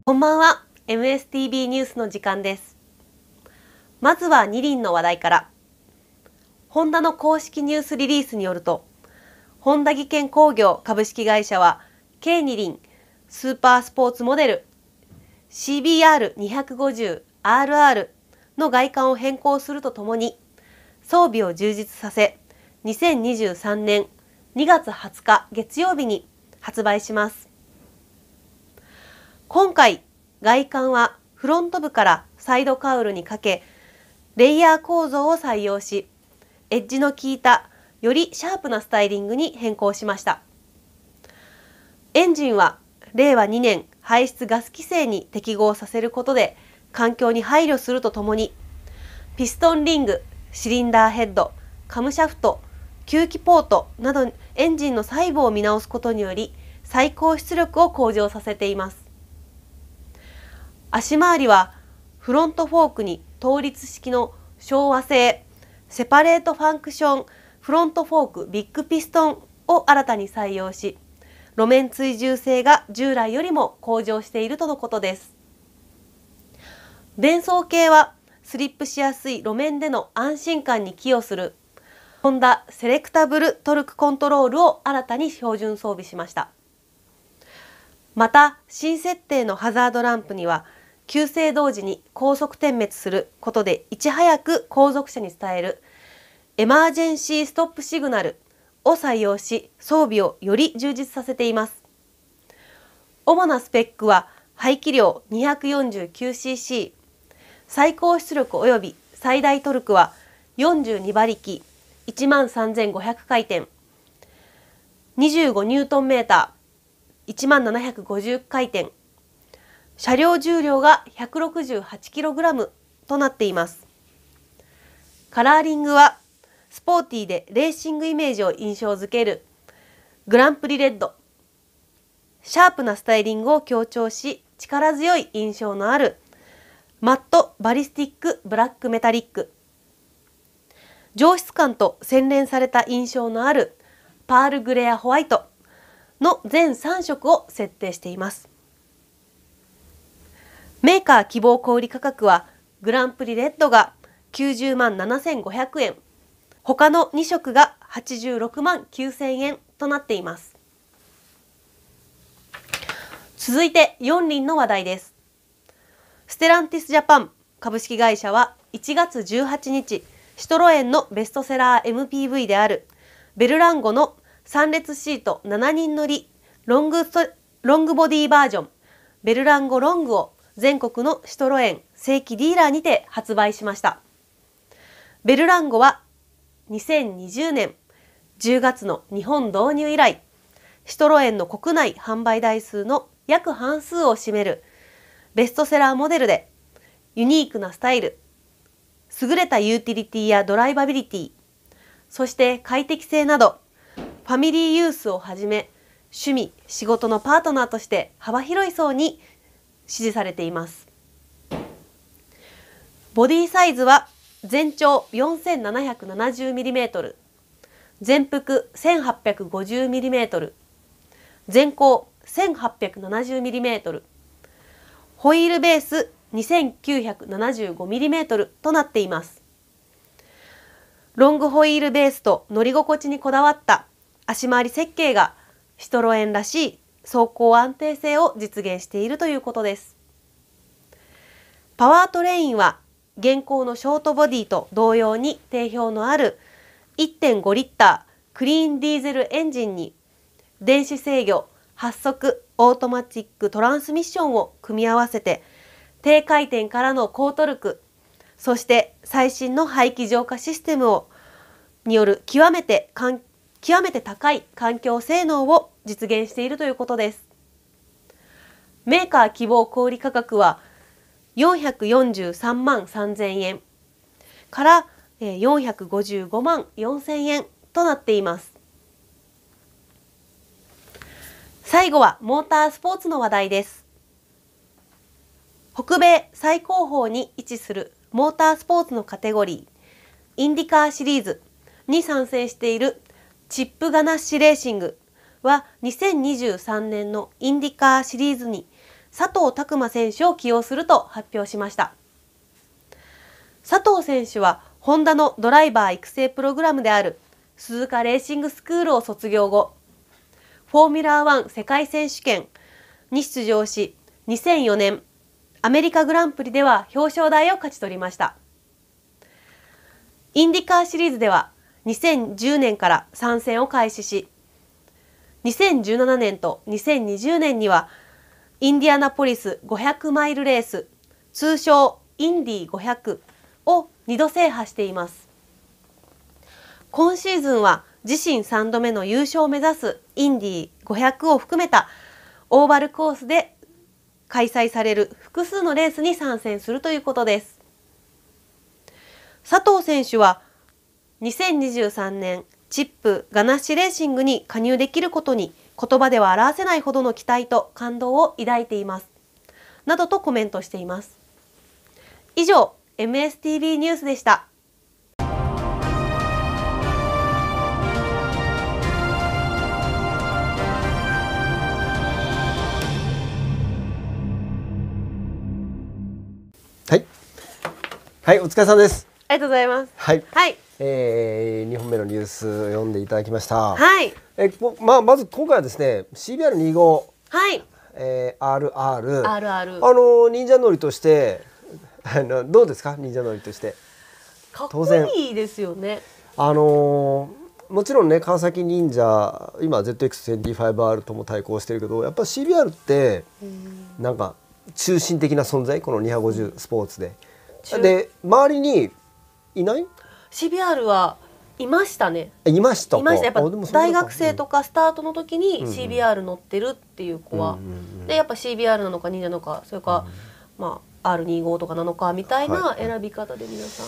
こんばんは。MSTV ニュースの時間です。まずは二輪の話題から。ホンダの公式ニュースリリースによると、ホンダ技研工業株式会社は、軽二輪スーパースポーツモデル CBR250RR の外観を変更するとともに、装備を充実させ、2023年2月20日月曜日に発売します。今回、外観はフロント部からサイドカウルにかけ、レイヤー構造を採用し、エッジの効いたよりシャープなスタイリングに変更しました。エンジンは令和2年排出ガス規制に適合させることで環境に配慮するとともに、ピストンリング、シリンダーヘッド、カムシャフト、吸気ポートなどエンジンの細部を見直すことにより最高出力を向上させています。足回りはフロントフォークに倒立式の昭和製セパレートファンクションフロントフォークビッグピストンを新たに採用し、路面追従性が従来よりも向上しているとのことです。電装系はスリップしやすい路面での安心感に寄与するホンダセレクタブルトルクコントロールを新たに標準装備しました。また新設定のハザードランプには急制同時に高速点滅することでいち早く後続車に伝えるエマージェンシーストップシグナルを採用し、装備をより充実させています。主なスペックは排気量 249cc、最高出力及び最大トルクは42馬力、13500回転、25ニュートンメーター、1750回転、車両重量が 168kg となっています。カラーリングはスポーティーでレーシングイメージを印象づけるグランプリレッド。シャープなスタイリングを強調し、力強い印象のあるマットバリスティックブラックメタリック。上質感と洗練された印象のあるパールグレアホワイトの全3色を設定しています。メーカー希望小売価格はグランプリレッドが90万7500円、他の2色が86万9000円となっています。続いて4輪の話題です。ステランティスジャパン株式会社は1月18日、シトロエンのベストセラー MPV であるベルランゴの3列シート7人乗りロングボディバージョンベルランゴロングを全国のシトロエン正規ディーラーにて発売しました。ベルランゴは2020年10月の日本導入以来、シトロエンの国内販売台数の約半数を占めるベストセラーモデルで、ユニークなスタイル、優れたユーティリティやドライバビリティ、そして快適性など、ファミリーユースをはじめ、趣味・仕事のパートナーとして幅広い層に支持されています。ボディサイズは全長 4770mm、全幅 1850mm、全高 1870mm、ホイールベース 2975mm となっています。ロングホイールベースと乗り心地にこだわった足回り設計がシトロエンらしい走行安定性を実現しているということです。パワートレインは現行のショートボディと同様に定評のある 1.5 リッタークリーンディーゼルエンジンに電子制御、8速オートマチックトランスミッションを組み合わせて低回転からの高トルク、そして最新の排気浄化システムによる極めて高い環境性能を実現しているということです。メーカー希望小売価格は443万3000円から455万4000円となっています。最後はモータースポーツの話題です。北米最高峰に位置するモータースポーツのカテゴリー、インディカーシリーズに参戦しているチップガナッシュレーシングは2023年のインディカーシリーズに佐藤拓磨選手を起用すると発表しました。佐藤選手はホンダのドライバー育成プログラムである鈴鹿レーシングスクールを卒業後、フォーミュラー1世界選手権に出場し、2004年アメリカグランプリでは表彰台を勝ち取りました。インディカーシリーズでは2010年から参戦を開始し、2017年と2020年にはインディアナポリス500マイルレース、通称インディ500を2度制覇しています。今シーズンは自身3度目の優勝を目指すインディ500を含めたオーバルコースで開催される複数のレースに参戦するということです。佐藤選手は2023年チップガナッシュレーシングに加入できることに言葉では表せないほどの期待と感動を抱いていますなどとコメントしています。以上 MSTV ニュースでした。 はいはい、お疲れ様です。 ありがとうございます。 はい、 はい、 2本目のニュース読んでいただきました。 はい、 まず今回はですね CBR25、 はい、 RR 忍者乗りとしてどうですか、忍者乗りとして。 かっこいいですよね。 もちろんね川崎忍者今 ZX25R とも対抗してるけど、やっぱ CBR ってなんか中心的な存在、この250スポーツで。で周りにいない？ CBR はいましたね。 いましたか。 やっぱ大学生とかスタートの時に CBR 乗ってるっていう子は、でやっぱ CBR なのか忍者なのか、それか、まあ R25 とかなのかみたいな選び方で皆さん、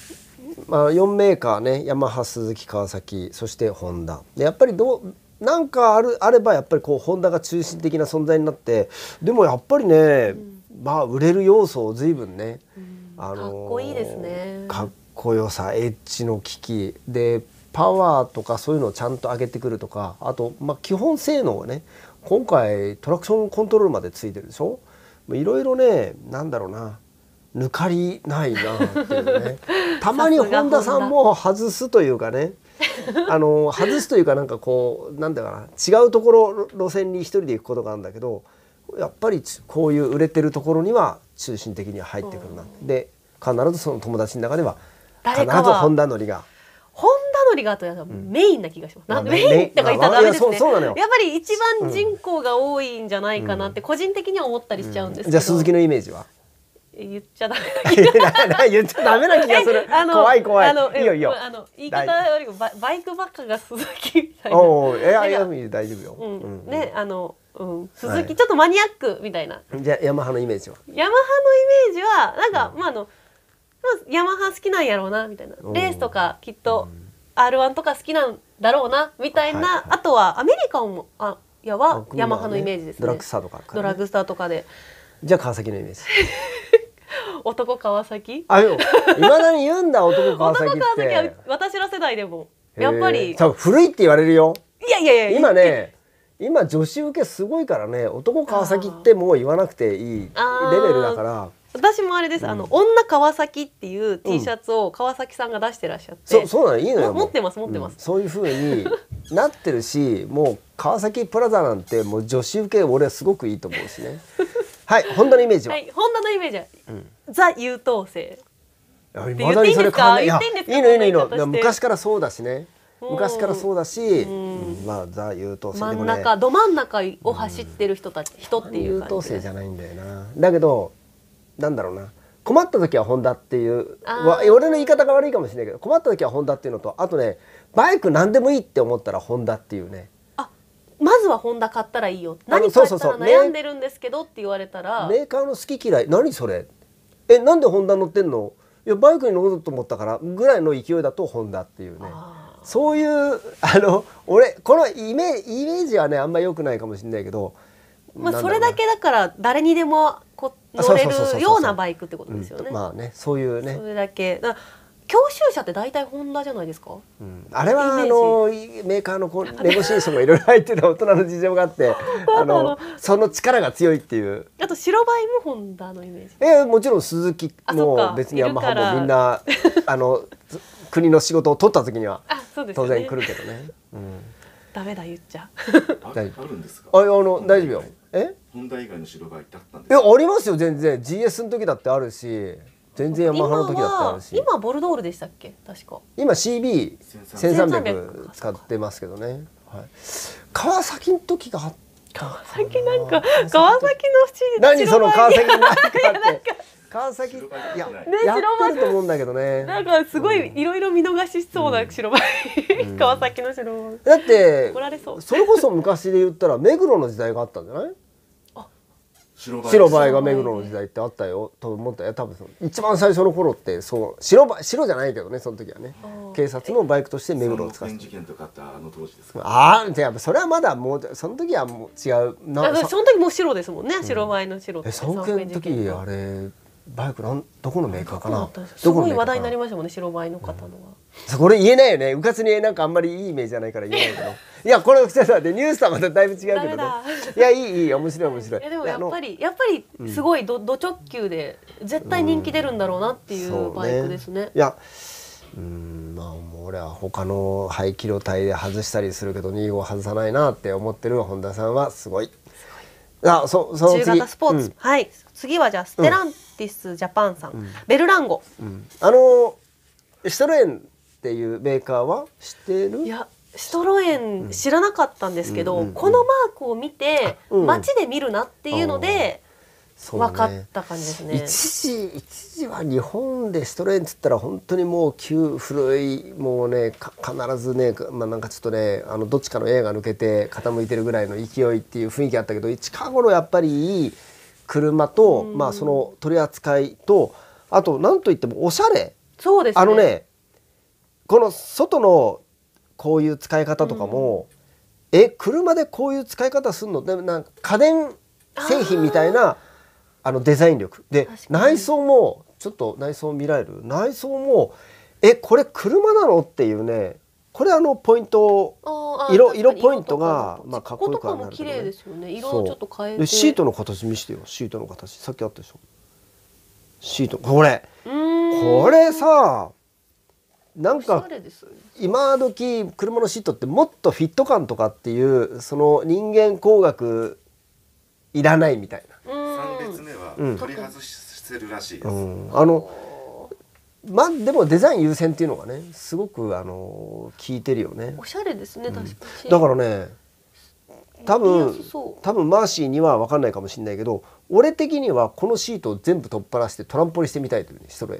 4メーカーね、ヤマハ、スズキ、川崎、そしてホンダで、やっぱりなんかあればやっぱりこうホンダが中心的な存在になって、でもやっぱりね、売れる要素を随分ね、 かっこいいですね。 かっこよさ、エッジの機器でパワーとかそういうのをちゃんと上げてくるとか、あと基本性能はね、今回トラクションコントロールまでついてるでしょ。いろいろね、なんだろうな、抜かりないなっていうねたまに本田さんも外すというかね外すというか、なんかこうなんだかな、違うところ路線に一人で行くことがあるんだけど、やっぱりこういう売れてるところには中心的には入ってくるな。で必ずその友達の中では必ずホンダ乗りが。 ホンダ乗りがあとメインな気がします。メインとか言ったらダメですね。やっぱり一番人口が多いんじゃないかなって個人的には思ったりしちゃうんですけど。 じゃあ鈴木のイメージは？ 言っちゃダメ。 言っちゃダメな気がする。怖い怖い。いいよいいよ。 言い方よりもバイクばっかが鈴木みたいな。 大丈夫よ。 ね、鈴木ちょっとマニアックみたいな。 じゃあヤマハのイメージは？ ヤマハのイメージはなんかヤマハ好きなんやろうなみたいな。レースとかきっと R1 とか好きなんだろうなみたいな。あとはアメリカンもヤマハのイメージですね。 ドラッグスターとか。 ドラッグスターとかで。 じゃあ川崎のイメージ。 男川崎？いまだに言うんだ、男川崎って。 男川崎は私の世代でもやっぱり多分古いって言われるよ。 いや今ね、今女子受けすごいからね、男川崎ってもう言わなくていいレベルだから。 私もあれです、女川崎っていう T シャツを川崎さんが出してらっしゃって、 そうなの、いいのよ。 持ってます。 そういう風になってるし、もう川崎プラザなんてもう女子受け俺はすごくいいと思うしね。はい、ホンダのイメージは？ ホンダのイメージはザ優等生。 まだにそれ考え、いいの。昔からそうだしね。昔からそうだし、ザ優等生でもね。 ど真ん中を走ってる人っていう感じ。 優等生じゃないんだよな。だけどなんだろうな、困った時はホンダっていう、俺の言い方が悪いかもしれないけど、困った時はホンダっていうのと、あとね、バイク何でもいいって思ったらホンダっていうね。 まずはホンダ買ったらいいよ。何買ったら悩んでるんですけどって言われたら、 メーカーの好き嫌い、何それ、なんでホンダ乗ってんの、いやバイクに乗ろうと思ったからぐらいの勢いだとホンダっていうね。そういう俺このイメージはねあんま良くないかもしれないけど、 それだけだから誰にでも乗れるようなバイクってことですよね。 まあね、そういうね。 それだけ教習車って大体ホンダじゃないですか。 あれはメーカーのネゴシエーションがいろいろ入ってた大人の事情があってその力が強いっていう。 あと白バイもホンダのイメージ。 もちろん鈴木も別にヤマハもみんな国の仕事を取った時には当然来るけどね。 ダメだ言っちゃ。 あるんですか。 大丈夫よ。 ホンダ以外の白バイってあったんですか。 ありますよ全然。GS の時だってあるし。全然ヤマハの時だってあるし。 今ボルドールでしたっけ確か。 今 CB1300 使ってますけどね。川崎の時があった。 川崎なんか川崎の何その川崎なんかって川崎やってると思うんだけどね。 なんかすごいいろいろ見逃しそうな白バイ川崎の白バイ。 だってそれこそ昔で言ったら目黒の時代があったんじゃない？白バイが目黒の時代ってあったよと思ったよ。多分一番最初の頃ってそう白じゃないけどねその時はね警察のバイクとして目黒を使って。 事件とかって当時ですか。 じゃあそれはまだもうその時はもう違うな。その時もう白ですもんね。白バイの白って。 その時あれバイクどこのメーカーかな。 すごい話題になりましたもんね白バイの方のは。 これ言えないよね。うかつになんかあんまりいいイメージじゃないから言えないけど。いやこれちょっと待ってニュースとはまただいぶ違うけどね。いやいい面白い。 でもやっぱりすごいド直球で絶対人気出るんだろうなっていうバイクですね。 いやまあもう俺は他の排気量帯で外したりするけど2号外さないなって思ってる本田さんはすごい。その次中型スポーツ。はい。次はじゃあステランティスジャパンさんベルランゴ。 シトロエンっていうメーカーは知ってる？ いやシトロエン知らなかったんですけど、このマークを見て街で見るなっていうので分かった感じですね。 一時は日本でシトロエンっつったら本当にもう古いもうね必ずねなんかちょっとねどっちかの A が抜けて傾いてるぐらいの勢いっていう雰囲気あったけど近頃やっぱりいい車とその取り扱いとあと何といってもおしゃれ。 そうですね。 この外のこういう使い方とかも、車でこういう使い方するのでなんか家電製品みたいなデザイン力で内装もちょっと内装見られる。内装もこれ車なのっていうね。これポイント色ポイントがかっこよくはなるけどね。 綺麗ですよね。色をちょっと変えて。 シートの形見してよ。シートの形さっきあったでしょ。シートこれさなんか今時車のシートってもっとフィット感とかっていうその人間工学いらないみたいな。 3列目は取り外せるらしいです。 でもデザイン優先っていうのがねすごく効いてるよね。 おしゃれですね確かに。 だからね多分マーシーには分かんないかもしれないけど俺的にはこのシートを全部取っ払してトランポリしてみたいというねシトロエン。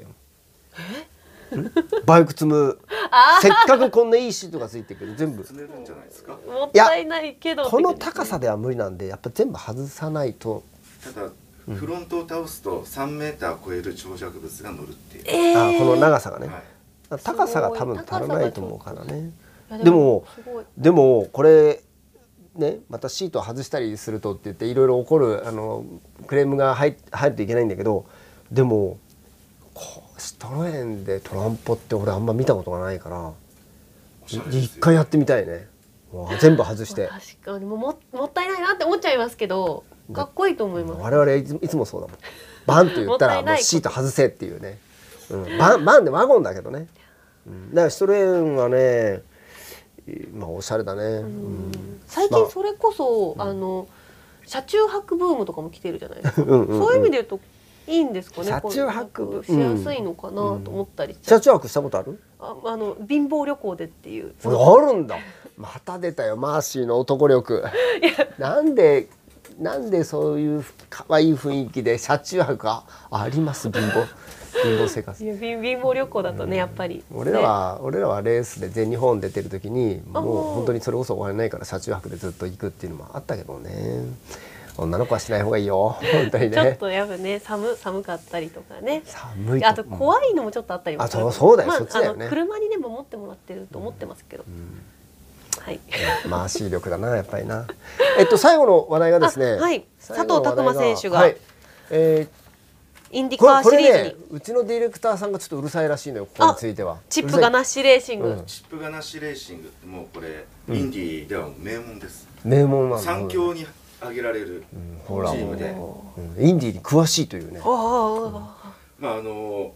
バイク積むせっかくこんないいシートがついてるけど全部積めるんじゃないですか。 もったいないけどこの高さでは無理なんでやっぱ全部外さないと。 ただフロントを倒すと3メーター超える長尺物が乗るっていう。 この長さがね、高さが多分足らないと思うからね。でもこれねまたシートを外したりするとって言っていろいろ起こるクレームが入るといけないんだけどでもシトロエンでトランポって俺あんま見たことがないから一回やってみたいね。全部外して。 確かにもったいないなって思っちゃいますけどかっこいいと思います。 我々いつもそうだもん。バンと言ったらもうシート外せっていうね。バンでワゴンだけどね。だからシトロエンはねおしゃれだね。 最近それこそ車中泊ブームとかも来てるじゃないですか。そういう意味で言うといいんですかね。 車中泊しやすいのかなと思ったり。 車中泊したことある？ 貧乏旅行でっていう。 あるんだ。また出たよマーシーの男力。なんでそういう可愛い雰囲気で車中泊があります貧乏生活。 貧乏旅行だとねやっぱり。 俺らはレースで全日本出てる時にもう本当にそれこそお金ないから車中泊でずっと行くっていうのもあったけどね。女の子はしない方がいいよ本当にね。 ちょっとやっぱね寒かったりとかね。 寒い。 あと怖いのもちょっとあったりもする。 そうだよそっちだよね。 車にでも持ってもらってると思ってますけど。はい。 マーシー力だなやっぱりな。最後の話題がですね。 はい。佐藤拓磨選手が。 インディカーシリーズに、 これね、うちのディレクターさんがちょっとうるさいらしいのよ、ここについては。 チップガナッシュレーシング、 チップガナッシュレーシングってもうこれ、インディーでは名門です。 名門なんだ。 三強に挙げられるチほらームで、 インディーに詳しいというね。 まあ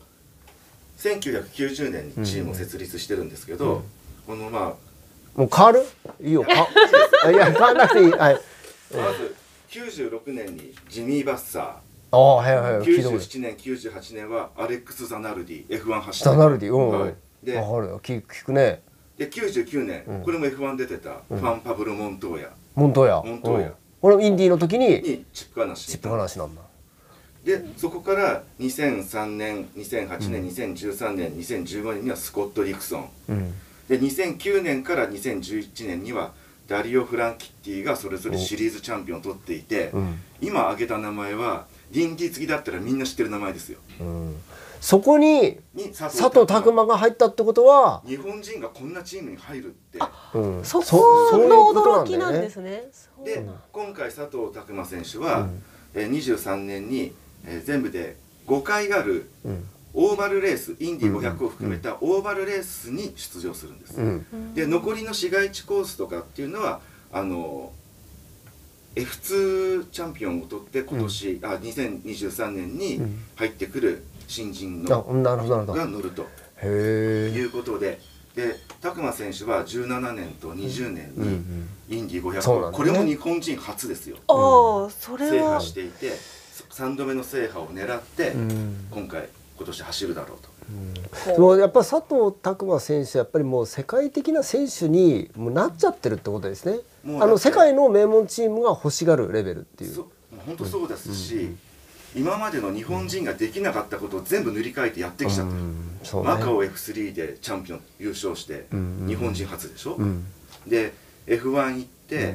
1990年にチームを設立してるんですけど、このまあもう変わる？いいよ。いや変わらなくていい。はい。 まず96年にジミー・バッサああ、はいはい。 ー、97年98年はアレックス・ザナルディ F1 走ってザナルディ、 はい、でわかるよ。聞くね。 で99年、これも F1 出てたファン・パブロ・モントーヤ、 モントーヤ。これインディーの時にチップガナッシュチップ話なんだ。 でそこから2003年2008年、2013年2015年にはスコット・ディクソン、で2009年から2011年にはダリオ・フランキッティがそれぞれシリーズチャンピオンを取っていて、今挙げた名前はインディー次だったらみんな知ってる名前ですよ。 そこに佐藤拓磨が入ったってことは、 日本人がこんなチームに入るって、 そこの驚きなんですね。 で今回佐藤拓磨選手は23年に全部で5回あるオーバルレース、インディ500を含めたオーバルレースに出場するんです。で残りの市街地コースとかっていうのはF2 チャンピオンを取って今年、2023年に入ってくる新人のが乗るということで、拓磨選手は17年と20年にインディ500、これも日本人初ですよ、制覇していて3度目の制覇を狙って今年走るだろうと。 でもやっぱ佐藤拓磨選手やっぱりもう世界的な選手にもうなっちゃってるってことですね。世界の名門チームが欲しがるレベルっていう。 本当そうですし、今までの日本人ができなかったことを全部塗り替えてやってきちゃったマカオ F3 でチャンピオン優勝して日本人初でしょ。で F1 行って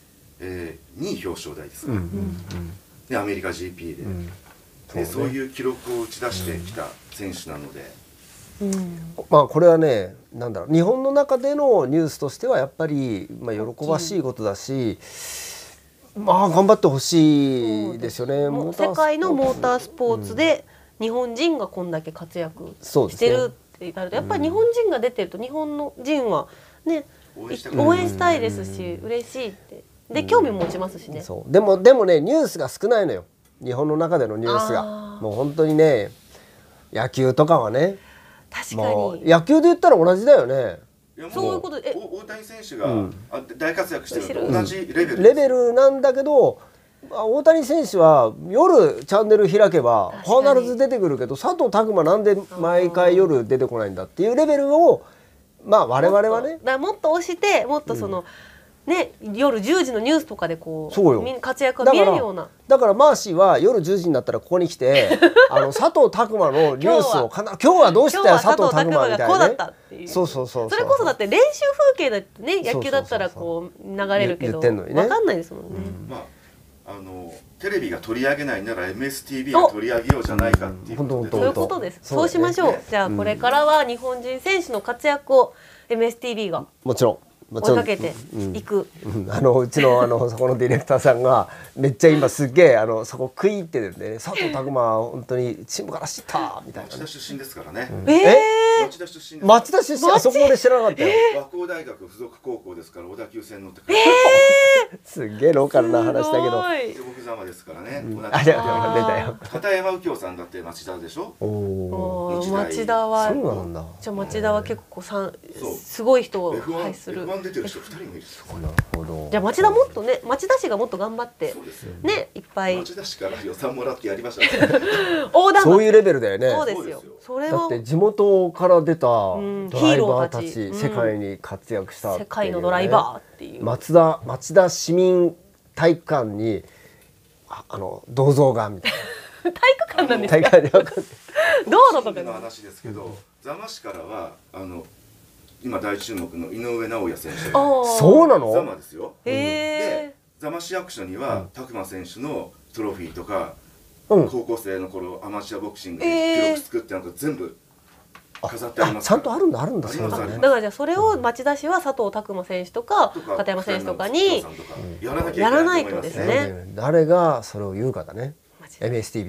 2位表彰台ですから、でアメリカ GP でそういう記録を打ち出してきた選手なので、 まあこれはね、なんだろう、日本の中でのニュースとしてはやっぱり喜ばしいことだし、まあ頑張ってほしいですよね。 世界のモータースポーツで日本人がこんだけ活躍してるってなると、やっぱり日本人が出てると日本の人はね応援したいですし、嬉しいってで興味持ちますしね。 でもね、ニュースが少ないのよ、日本の中でのニュースが。もう本当にね、野球とかはね、 確かに野球で言ったら同じだよね。 そういうことで大谷選手が大活躍してると同じレベルなんだけど、大谷選手は夜チャンネル開けば必ず出てくるけど、佐藤拓磨なんで毎回夜出てこないんだっていうレベルを、まあ我々はね、 もっと押して、もっとそのね、夜10時のニュースとかでこう活躍が見えるような。 だからマーシーは夜10時になったらここに来て佐藤拓磨のニュースを今日はどうしたよ佐藤拓磨みたいなね。そうそれこそだって練習風景だってね、野球だったらこう流れるけど分かんないですもんね。 テレビが取り上げないなら MSTV が取り上げようじゃないかっていうことで、 そういうことです。そうしましょう。じゃあこれからは日本人選手の活躍を MSTV がもちろん追いかけていく。 うちのそこのディレクターさんがめっちゃ今すっげえそこ食い入ってるんで、佐藤拓磨は本当にチームから知ったみたいな。 町田出身ですからね。 町田出身。あそこで知らなかったよ。 和光大学附属高校ですから小田急線乗ってくる。 すっげえローカルな話だけど。 僕様ですからね。 片山右京さんだって町田でしょ。 町田はそうなんだ。 じゃあ町田は結構すごい人を輩する。 出てる人2人もいる。 なるほど。 じゃあ町田もっとね、町田市がもっと頑張ってね、いっぱい町田市から予算もらってやりましたね。 そういうレベルだよね。 そうですよ。それはだって地元から出たドライバーたち、世界に活躍した世界のドライバーっていう町田市民体育館に銅像がみたいな。体育館なんですか。 体育館で道路とかの話ですけど、座間市からは今大注目の井上尚弥選手。 そうなの？ 座間ですよ。で座間市役所には拓磨選手のトロフィーとか、高校生の頃アマチュアボクシングで記録作って全部飾ってあります。 ちゃんとあるんだそうだからじゃあそれを町田市は佐藤拓磨選手とか片山選手とかにやらないとですね。 誰がそれを言うかだね。MSTV。 それ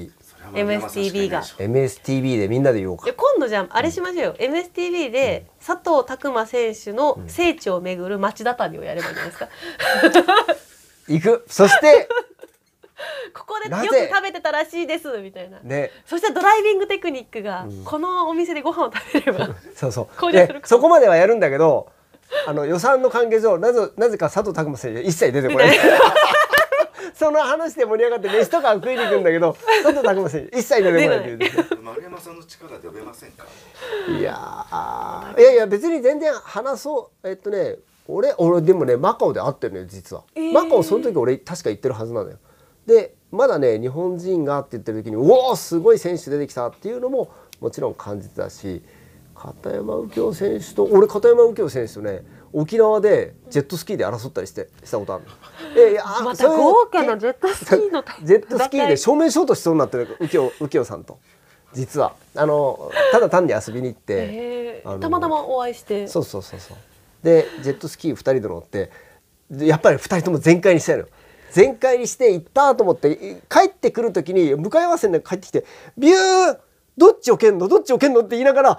MSTV が。 MSTV でみんなで言おうか。 今度じゃああれしましょうよ、MSTV で佐藤拓磨選手の聖地を巡る町田旅をやればいいんじゃないですか。 行く。そしてここでよく食べてたらしいですみたいな、 ね、 そしてドライビングテクニックがこのお店でご飯を食べれば、 そうそう向上するかも。 そこまではやるんだけど、予算の関係上なぜか佐藤拓磨選手一切出てこない。その話で盛り上がって飯とか食いに行くんだけど、佐藤拓磨選手一切出てこないっていう、ね、 丸山さんの力で呼べませんか。 いや別に全然話そう。俺でもねマカオで会ってるのよ実は。マカオその時俺確か行ってるはずなのよ。でまだね日本人がって言ってる時におおすごい選手出てきたっていうのももちろん感じてたし、片山右京選手と片山右京選手とね沖縄でジェットスキーで争ったりしたことあるの。 また豪華なジェットスキーのジェットスキーで正面衝突しそうになってる右京さんと。実はただ単に遊びに行ってたまたまお会いして、 そうでジェットスキー2人で乗ってやっぱり2人とも全開にしたいの。全開にして行ったと思って帰ってくる時に向かい合わせに帰ってきてビューどっちを蹴んのって言いながら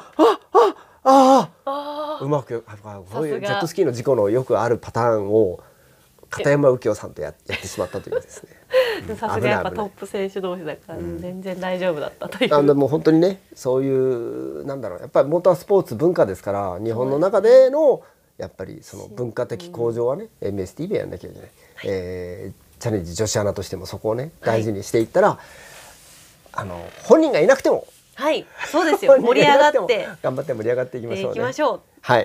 うまくそういうジェットスキーの事故のよくあるパターンを片山右京さんとやってしまったというですね。 さすがやっぱトップ選手同士だから全然大丈夫だったという。 もう本当にねそういうやっぱりモータースポーツ文化ですから日本の中でのやっぱりその文化的向上はね MSTV やんなきゃいけない。チャレンジ女子アナとしてもそこをね大事にしていったら、本人がいなくてもそうですよ、盛り上がって頑張って盛り上がっていきましょうね。はい、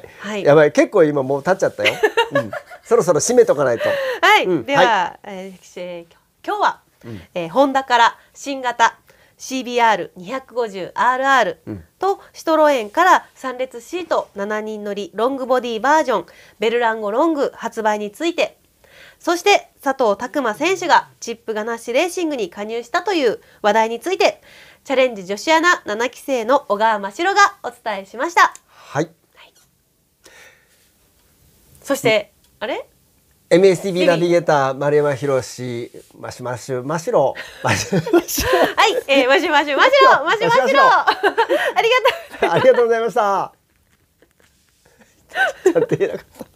やばい結構今もう経っちゃったよ。そろそろ締めとかないと。 では、今日は、ホンダから新型 CBR250RR とシトロエンから3列シート7人乗りロングボディバージョンベルランゴロング発売について、そして佐藤拓磨選手がチップガナッシュレーシングに加入したという話題についてチャレンジ女子アナ7期生の小川真白がお伝えしました。そして MSTV ナビゲーター丸山宏マシュマシロマシュマシロありがとうございました。ちゃんと言えなかった。